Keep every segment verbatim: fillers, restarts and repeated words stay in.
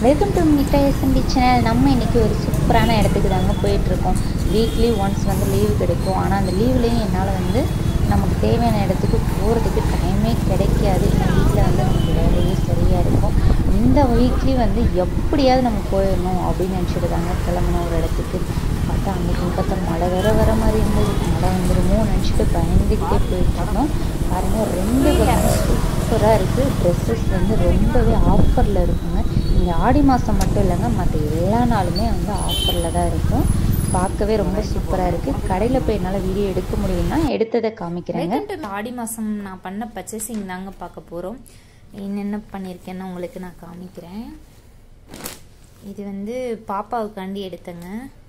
Welcome to மிட்டா SMT channel. நம்ம இன்றைக்கி ஒரு சூப்பரான இடத்துக்கு தாங்க போயிட்டுருக்கோம். வீக்லி ஒன்ஸ் வந்து லீவு கிடைக்கும். ஆனால் அந்த லீவ்லேயும் என்னால் வந்து நமக்கு தேவையான இடத்துக்கு போகிறதுக்கு டைமே கிடைக்காது. ஏன்னா வீட்டில் வந்து நமக்கு வேலையே சரியாக இருக்கும். இந்த வீக்லி வந்து எப்படியாவது நம்ம போயிடணும் அப்படின்னு நினச்சிட்டு தாங்க கிளம்பணும் ஒரு இடத்துக்கு. பார்த்தா அன்றைக்கி பார்த்தா மழை வர வர மாதிரி இருந்தது. மழை வந்துடுமோ நினச்சிட்டு பயந்துக்கிட்டே போயிட்டுருந்தோம். பாருங்கள், ரெண்டு பக்கம் சூப்பராக இருக்குது. ட்ரெஸ்ஸஸ் வந்து ரொம்பவே ஆஃபரில் இருக்குங்க. இங்கே ஆடி மாதம் மட்டும் இல்லைங்க, மற்ற எல்லா நாளுமே வந்து ஆஃபரில் தான் இருக்கும். பார்க்கவே ரொம்ப சூப்பராக இருக்குது. கடையில் போய் என்னால் வீடியோ எடுக்க முடியும்னா எடுத்ததை காமிக்கிறேங்க. ஆடி மாதம் நான் பண்ண பர்ச்சேசிங் தாங்க பார்க்க போகிறோம். என்னென்ன பண்ணியிருக்கேன்னு உங்களுக்கு நான் காமிக்கிறேன். இது வந்து பாப்பாவுக்காண்டி எடுத்தேங்க.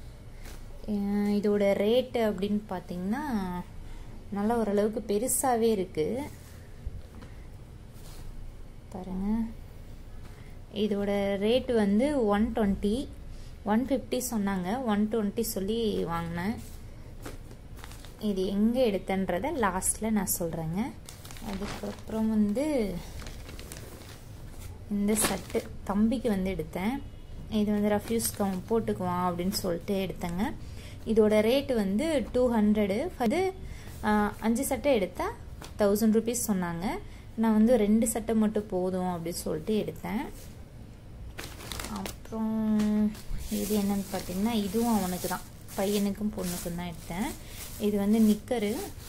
இதோட ரேட்டு அப்படின்னு பார்த்தீங்கன்னா நல்லா ஓரளவுக்கு பெருசாகவே இருக்குது பாருங்க. இதோட ரேட்டு வந்து ஒன் டுவெண்ட்டி ஒன் ஃபிஃப்டி சொன்னாங்க. ஒன் டுவெண்ட்டி சொல்லி வாங்கினேன். இது எங்கே எடுத்தேன்றதை லாஸ்ட்டில் நான் சொல்கிறேங்க. அதுக்கப்புறம் வந்து இந்த சட்டு தம்பிக்கு வந்து எடுத்தேன். இது வந்து ரஃப்யூஸ்க்கு அவன் போட்டுக்குவான் அப்படின்னு சொல்லிட்டு எடுத்தேங்க. இதோட ரேட்டு வந்து டூ ஹண்ட்ரடு. அது அஞ்சு சட்டை எடுத்தால் தௌசண்ட் ருபீஸ் சொன்னாங்க. நான் வந்து ரெண்டு சட்டை மட்டும் போதும் அப்படின்னு சொல்லிட்டு எடுத்தேன். அப்புறம் இது என்னன்னு பார்த்தீங்கன்னா இதுவும் அவனுக்கு தான், பையனுக்கும் பொண்ணுக்கும் தான் எடுத்தேன். இது வந்து நிக்கரு.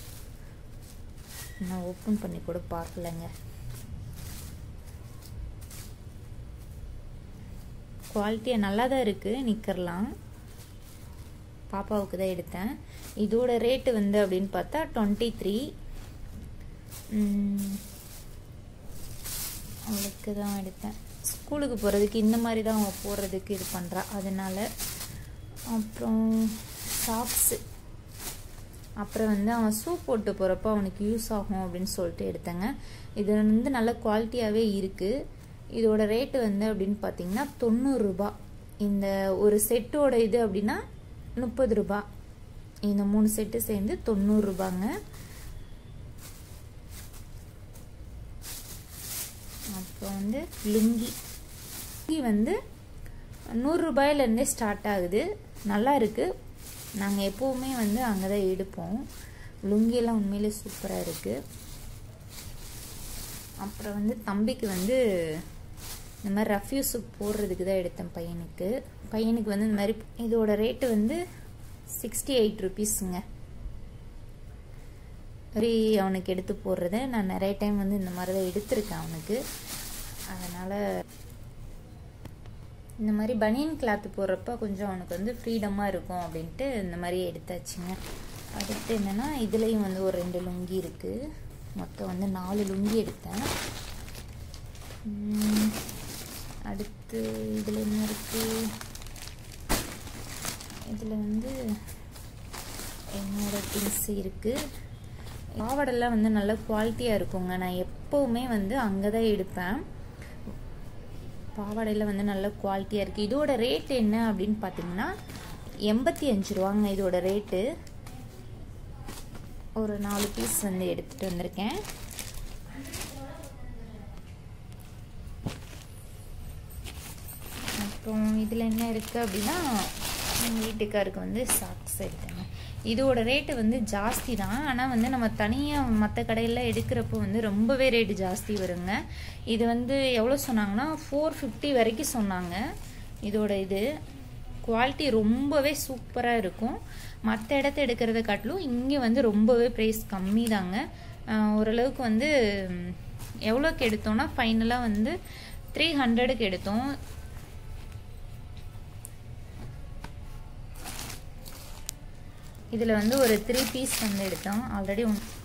நான் ஓப்பன் பண்ணி கூட பார்க்கலங்க. குவாலிட்டியாக நல்லா தான் இருக்குது நிக்கர்லாம். பாப்பாவுக்கு தான் எடுத்தேன். இதோட ரேட்டு வந்து அப்படின்னு பார்த்தா டுவெண்ட்டி த்ரீ அவளுக்கு தான் எடுத்தேன். ஸ்கூலுக்கு போகிறதுக்கு இந்த மாதிரி தான் அவன் போடுறதுக்கு இது பண்ணுறா, அதனால. அப்புறம் சாக்ஸு, அப்புறம் வந்து அவன் ஷூ போட்டு போகிறப்போ அவனுக்கு யூஸ் ஆகும் அப்படின்னு சொல்லிட்டு எடுத்தேங்க. இது வந்து நல்ல குவாலிட்டியாகவே இருக்குது. இதோட ரேட்டு வந்து அப்படின்னு பார்த்தீங்கன்னா தொண்ணூறுரூபா. இந்த ஒரு செட்டோட இது அப்படின்னா முப்பது ரூபா. இந்த மூணு செட்டு சேர்ந்து தொண்ணூறுரூபாங்க. அப்புறம் வந்து லுங்கி வந்து நூறுரூபாயிலேருந்தே ஸ்டார்ட் ஆகுது. நல்லா இருக்குது. நாங்கள் எப்போவுமே வந்து அங்கே தான் எடுப்போம். லுங்கியெல்லாம் உண்மையிலே சூப்பராக இருக்குது. அப்புறம் வந்து தம்பிக்கு வந்து இந்த மாதிரி ரஃப்யூஸு போடுறதுக்கு தான் எடுத்தேன் பையனுக்கு. பையனுக்கு வந்து இந்த மாதிரி இதோட ரேட்டு வந்து சிக்ஸ்டி எயிட் ருபீஸுங்க. மாதிரி அவனுக்கு எடுத்து போடுறது நான் நிறைய டைம் வந்து இந்த மாதிரி தான் எடுத்திருக்கேன் அவனுக்கு. அதனால் இந்த மாதிரி பனியன் கிளாத்து போடுறப்ப கொஞ்சம் அவனுக்கு வந்து ஃப்ரீடமாக இருக்கும் அப்படின்ட்டு இந்த மாதிரி எடுத்தாச்சுங்க. அடுத்து என்னென்னா இதுலேயும் வந்து ஒரு ரெண்டு லுங்கி இருக்குது. மொத்தம் வந்து நாலு லுங்கி எடுத்தேன். அடுத்து இதில் என்ன இருக்குது, இதில் வந்து என்னோட திங்ஸ் இருக்குது. பாவாடெல்லாம் வந்து நல்ல குவாலிட்டியாக இருக்குங்க. நான் எப்போவுமே வந்து அங்கே தான் எடுப்பேன். பாவாடையில் வந்து நல்ல குவாலிட்டியாக இருக்குது. இதோட ரேட் என்ன அப்படின்னு பார்த்தீங்கன்னா எண்பத்தி அஞ்சு ரூபாங்க இதோட ரேட்டு. ஒரு நாலு பீஸ் வந்து எடுத்துகிட்டு வந்திருக்கேன். அப்புறம் இதில் என்ன இருக்குது அப்படின்னா எங்கள் வீட்டுக்காருக்கு வந்து சாக்ஸ் எடுத்தேங்க. இதோட ரேட்டு வந்து ஜாஸ்தி தான். ஆனால் வந்து நம்ம தனியாக மற்ற கடையில் எடுக்கிறப்போ வந்து ரொம்பவே ரேட்டு ஜாஸ்தி வருங்க. இது வந்து எவ்வளோ சொன்னாங்கன்னா ஃபோர் ஃபிஃப்டி வரைக்கும் சொன்னாங்க. இதோட இது குவாலிட்டி ரொம்பவே சூப்பராக இருக்கும். மற்ற இடத்த எடுக்கிறத காட்டிலும் இங்கே வந்து ரொம்பவே ப்ரைஸ் கம்மி தாங்க. ஓரளவுக்கு வந்து எவ்வளோக்கு எடுத்தோன்னா ஃபைனலாக வந்து த்ரீ ஹண்ட்ரடுக்கு எடுத்தோம். இதில் வந்து ஒரு த்ரீ பீஸ் வந்து எடுத்தோம் ஆல்ரெடி.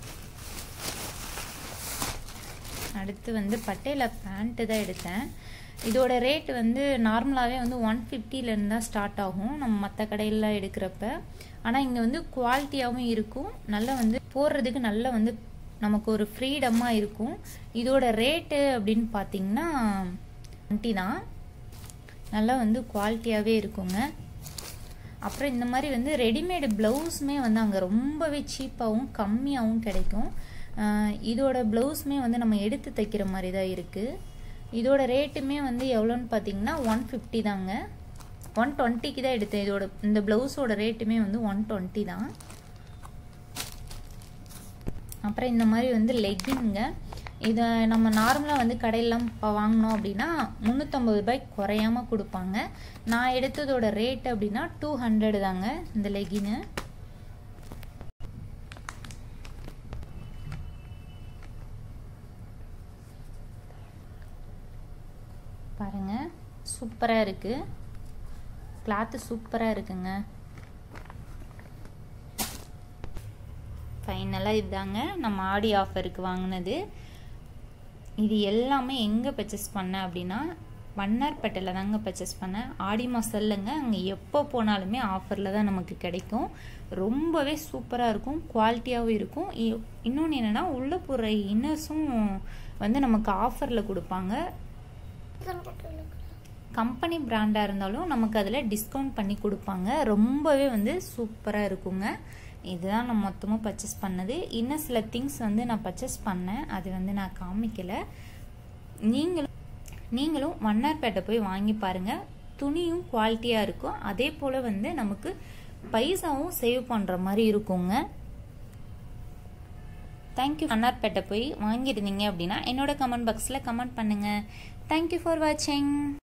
அடுத்து வந்து பட்டேலா பேண்ட்டு தான் எடுத்தேன். இதோட ரேட் வந்து நார்மலாகவே வந்து ஒன் ஃபிஃப்டிலேருந்து தான் ஸ்டார்ட் ஆகும் நம்ம மற்ற கடையில் எடுக்கிறப்ப. ஆனால் இங்கே வந்து குவாலிட்டியாகவும் இருக்கும். நல்லா வந்து போடுறதுக்கு நல்லா வந்து நமக்கு ஒரு ஃப்ரீடமாக இருக்கும். இதோட ரேட்டு அப்படின்னு பார்த்தீங்கன்னா டுவெண்ட்டி தான். நல்லா வந்து குவாலிட்டியாகவே இருக்குங்க. அப்புறம் இந்த மாதிரி வந்து ரெடிமேடு ப்ளவுஸுமே வந்து அங்கே ரொம்பவே சீப்பாகவும் கம்மியாகவும் கிடைக்கும். இதோட ப்ளவுஸுமே வந்து நம்ம எடுத்து தைக்கிற மாதிரி தான் இருக்குது. இதோட ரேட்டுமே வந்து எவ்வளோன்னு பார்த்தீங்கன்னா ஒன் ஃபிஃப்டி தாங்க. ஒன் டுவெண்ட்டிக்கு தான் எடுத்தேன். இதோட இந்த ப்ளவுஸோட ரேட்டுமே வந்து ஒன் டுவெண்ட்டி தான். அப்புறம் இந்த மாதிரி வந்து லெக்கின்ங்க. இதை நம்ம நார்மலாக வந்து கடையெல்லாம் இப்போ வாங்கினோம் அப்படின்னா முந்நூற்றம்பது ரூபாய்க்கு குறையாம கொடுப்பாங்க. நான் எடுத்ததோட ரேட் அப்படின்னா டூ ஹண்ட்ரட் தாங்க இந்த லெக்கின்னு. பாருங்க சூப்பராக இருக்கு. கிளாத்து சூப்பராக இருக்குங்க. ஃபைனலாக இதுதாங்க நம்ம ஆடி ஆஃபருக்கு வாங்கினது. இது எல்லாமே எங்கே பர்ச்சேஸ் பண்ணேன் அப்படின்னா வண்ணார்பேட்டையில் தாங்க பர்ச்சேஸ் பண்ணேன். ஆடி மாதம் இல்லைங்க, அங்கே எப்போ போனாலுமே ஆஃபரில் தான் நமக்கு கிடைக்கும். ரொம்பவே சூப்பராக இருக்கும், குவாலிட்டியாகவும் இருக்கும். இன்னொன்று என்னென்னா உள்ளே போடுற இன்னர்ஸும் வந்து நமக்கு ஆஃபரில் கொடுப்பாங்க. கம்பெனி பிராண்டாக இருந்தாலும் நமக்கு அதில் டிஸ்கவுண்ட் பண்ணி கொடுப்பாங்க. ரொம்பவே வந்து சூப்பராக இருக்குங்க. இதுதான் நான் மொத்தமாக பர்ச்சேஸ் பண்ணது. இன்னும் சில திங்ஸ் வந்து நான் பர்ச்சேஸ் பண்ணேன், அது வந்து நான் காமிக்கலை. நீங்களும் நீங்களும் வண்ணார்பேட்டை போய் வாங்கி பாருங்கள். துணியும் குவாலிட்டியாக இருக்கும், அதே போல் வந்து நமக்கு பைசாவும் சேவ் பண்ணுற மாதிரி இருக்குங்க. தேங்க்யூ. வண்ணார்பேட்டை போய் வாங்கியிருந்தீங்க அப்படின்னா என்னோட கமெண்ட் பாக்ஸில் கமெண்ட் பண்ணுங்கள். தேங்க்யூ ஃபார் வாட்சிங்.